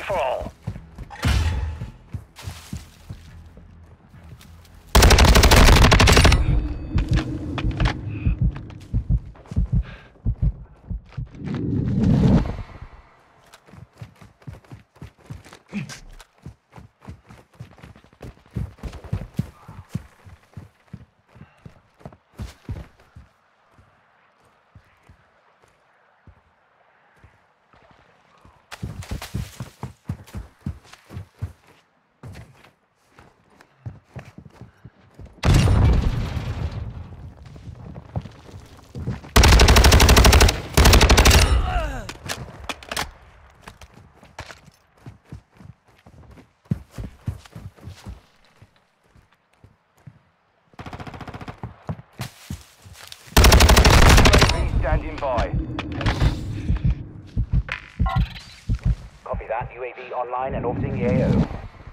for all. Standing by. Copy that. UAV online and orbiting the AO.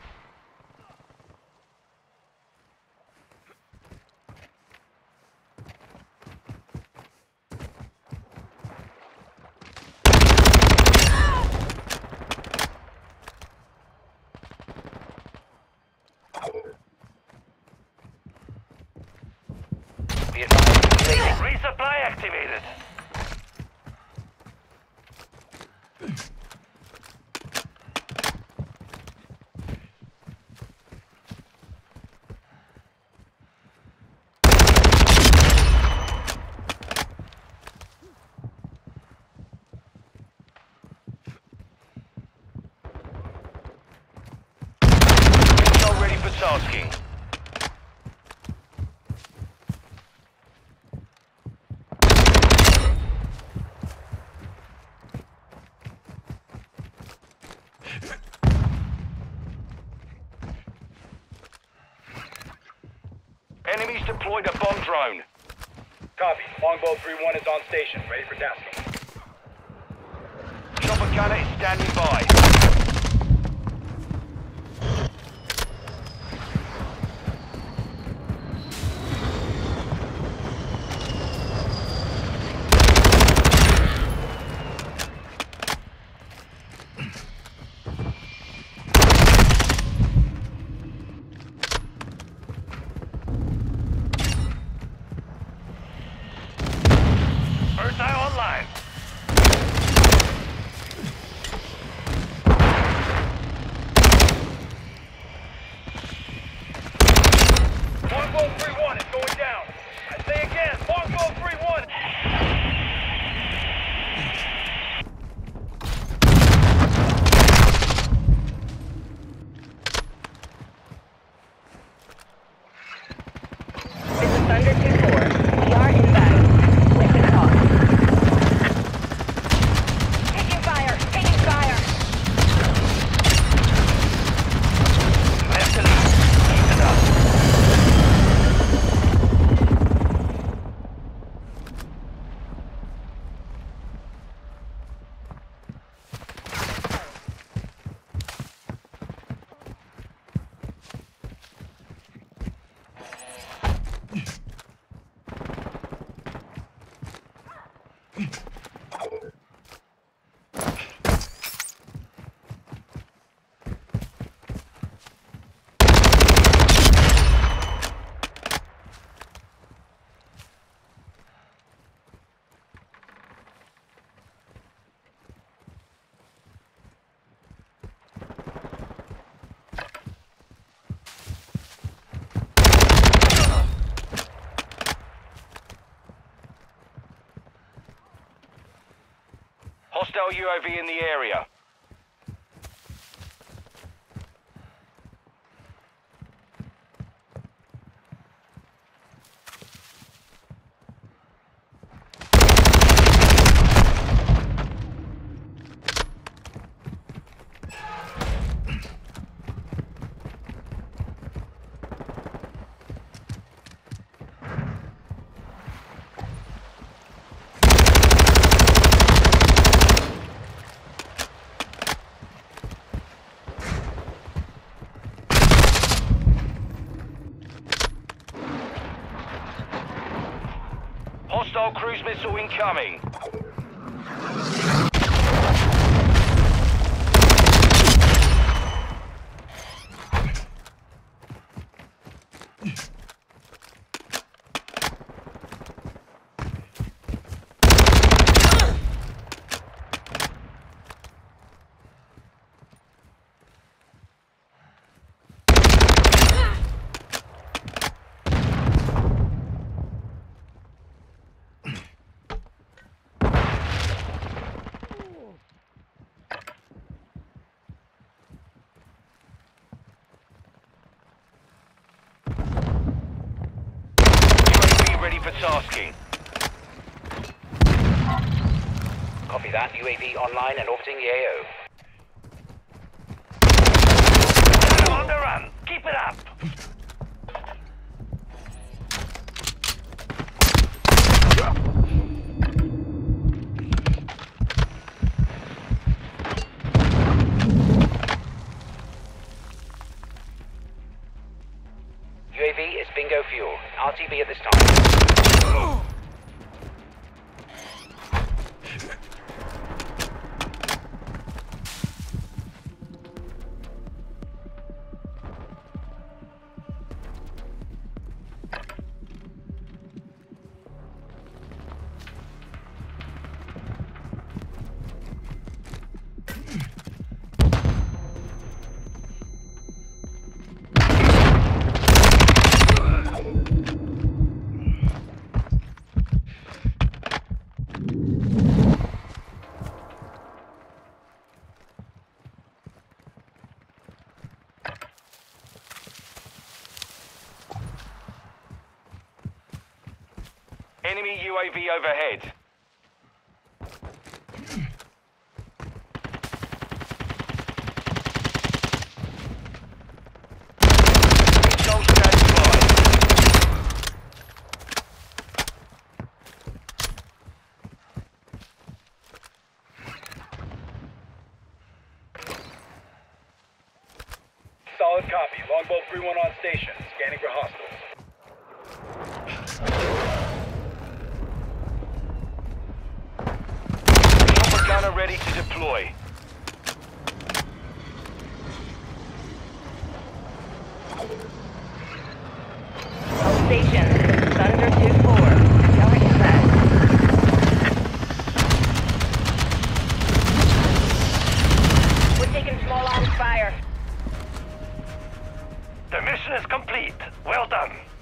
Be advised, Resupply activated. Not ready for tasking. Enemies deployed a bomb drone. Copy. Longbow 3-1 is on station, ready for tasking. Chopper gunner is standing by. First eye online. Longbow 3-1 is going down. I say again, Longbow 3-1. This is Thunder 2-4. We are inbound. Listen talk. Taking fire! Taking fire! Left and right. Keep it up. Hostile UAV in the area. Hostile cruise missile incoming. ready for tasking. Copy that. UAV online and orbiting the AO. On the run. Keep it up. UAV is bingo fuel. RTB at this time. Enemy UAV overhead. Control standing by. Solid copy. Longbow 3-1 on station. Scanning for hostiles. Chopper gunner ready to deploy. All stations. Thunder 2-4. We are inbound. We're taking small arms fire. The mission is complete. Well done.